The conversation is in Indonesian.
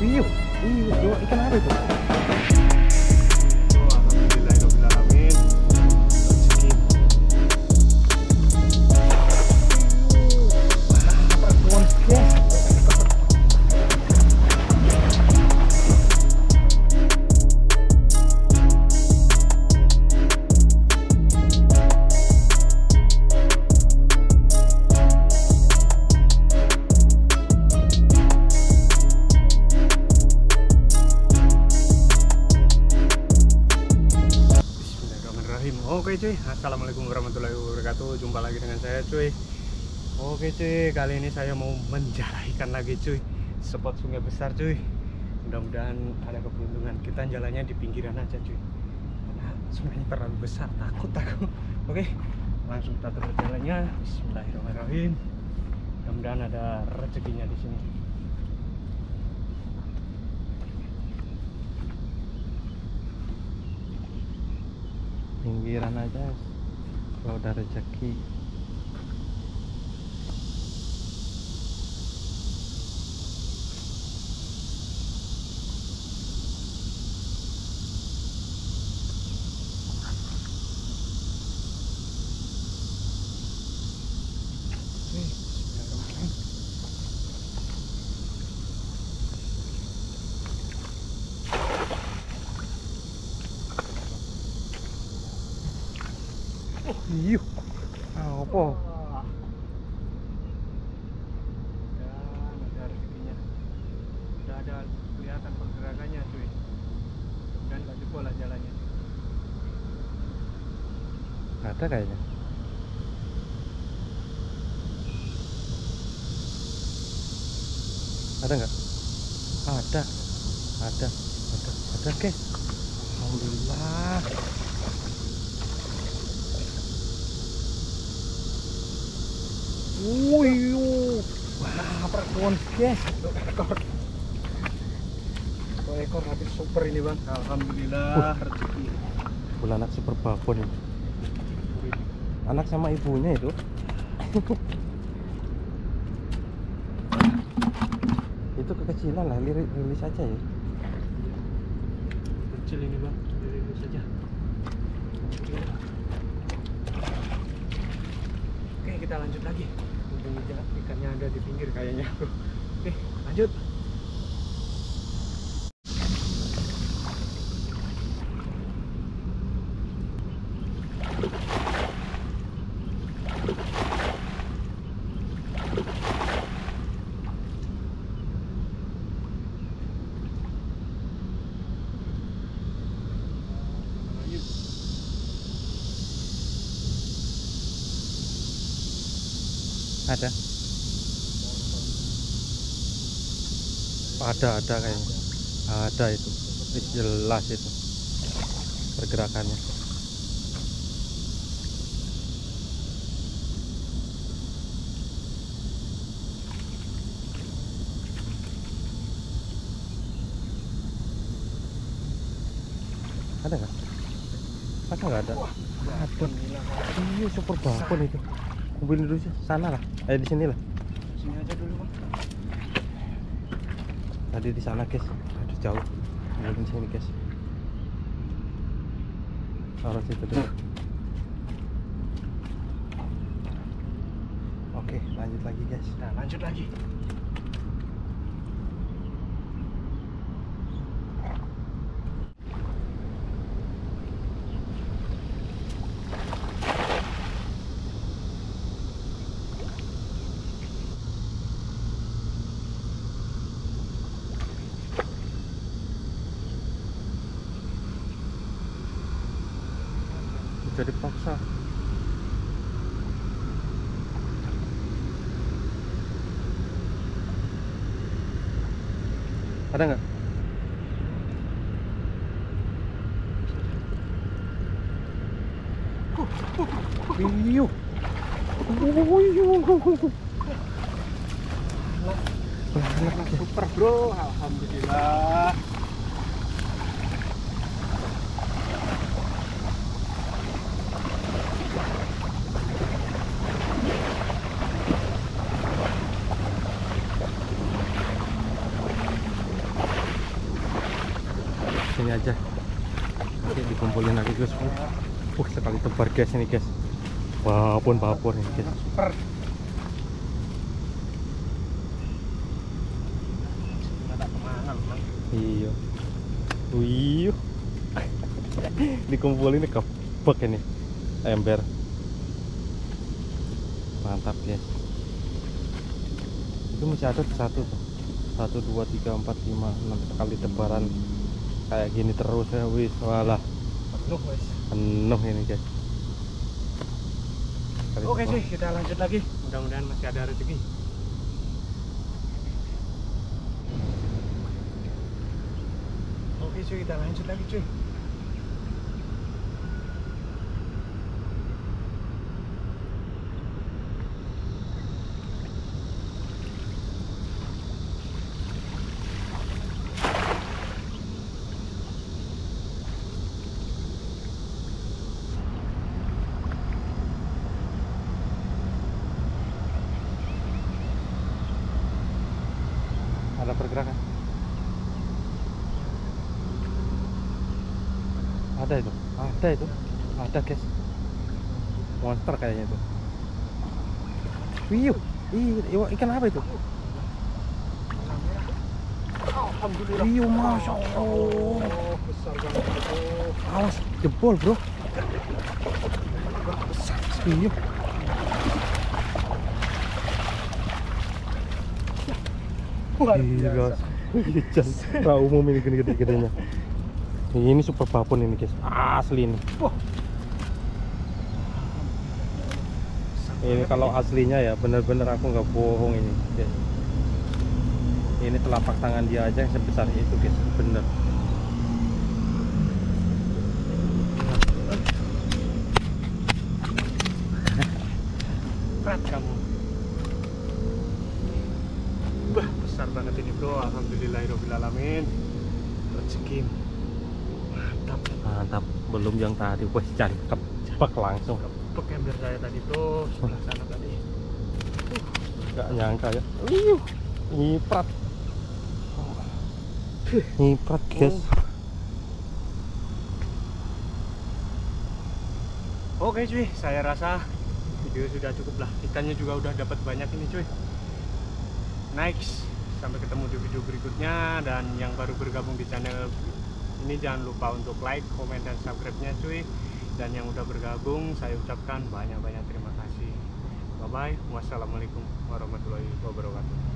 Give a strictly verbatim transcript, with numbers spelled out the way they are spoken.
Iya, iya, bro. Ikan apa itu? Oh, alhamdulillahirobbilalamin. Rezeki. Wah, perempuan guys. Oke cuy, assalamualaikum warahmatullahi wabarakatuh. Jumpa lagi dengan saya cuy. Oke cuy, kali ini saya mau menjarah ikan lagi cuy. Spot sungai besar cuy. Mudah-mudahan ada keberuntungan. Kita jalannya di pinggiran aja cuy, karena sungainya terlalu besar, takut aku. Oke, langsung kita terus jalannya. Bismillahirrahmanirrahim. Mudah-mudahan ada rezekinya di sini. Pinggiran aja kalau udah rezeki. Iya, apa? Dan ada rezekinya. Udah ada kelihatan pergerakannya cuy. Dan gak jebol lah jalannya. Ada kayaknya. Ada nggak? Ada, ada, ada, ada guys. Alhamdulillah. Wih, wah, perempuan guys. Ekor. Oh, ekor habis super ini bang. Alhamdulillah rezeki. Bola anak super babon ini. Anak sama ibunya itu. Itu kekecilan lah, lirik rilis aja ya. Kecil ini bang, rilis saja. Oke, kita lanjut lagi. Mumpung ikannya ada di pinggir kayaknya. Oke, lanjut. Ada, ada, ada kayaknya. Ada itu, jelas itu pergerakannya. Ada nggak? Masa nggak ada? Ada. Iya, super babon itu. Mobil dulu sih, sana lah. Eh, di sini lah. Sini aja dulu bang. Tadi di sana guys, aduh jauh. Mungkin sini guys. Taruh situ dulu. Oke, lanjut lagi guys. Nah, lanjut lagi. Jadi paksa. Ada nggak? Iyo. Anak super bro, alhamdulillah. sini aja. Nanti dikumpulin lagi guys. Uh, sekali tebar guys ini guys. Babon-babon ini guys. Super. Ada kemana lu, Bang? Iya. Wih. Dikumpulin kebek ini ember. Mantap guys. Itu masih ada satu tuh. Satu, dua, tiga, empat, lima, enam kali tebaran kayak gini terus ya. Wis, walah. Penuh, guys. Penuh ini guys. Kali Oke tebar. cuy, kita lanjut lagi. Mudah-mudahan masih ada rezeki. Oke cuy, kita lanjut lagi cuy. Ada pergerakan. Ada itu, ada itu, ada guys. Monster kayaknya itu. Wih, ih, ikan apa itu? Alhamdulillah. Wih, masya Allah. Oh, besar banget itu. Awas, jebol bro. Wih. Luar Iya biasa. guys, nggak umum ini gede-gedenya. Ini super babon ini guys, asli ini. Wah. Ini kalau aslinya ya bener-bener aku nggak bohong ini guys. Ini telapak tangan dia aja yang sebesar itu guys, bener. Berat kamu. Wah, besar banget ini bro. Alhamdulillahirobbilalamin. Rezeki. Mantap. Mantap, belum yang tadi, wah cari kebak langsung. Kepek ember saya tadi tuh sebelah sana tadi. Nggak nyangka ya. Wih, nyiprat, nyiprat guys. Oke cuy, saya rasa video sudah cukup lah. Ikannya juga udah dapat banyak ini cuy. Next, sampai ketemu di video berikutnya. Dan yang baru bergabung di channel ini jangan lupa untuk like, komen, dan subscribe-nya cuy. Dan yang udah bergabung saya ucapkan banyak-banyak terima kasih. Bye bye. Wassalamualaikum warahmatullahi wabarakatuh.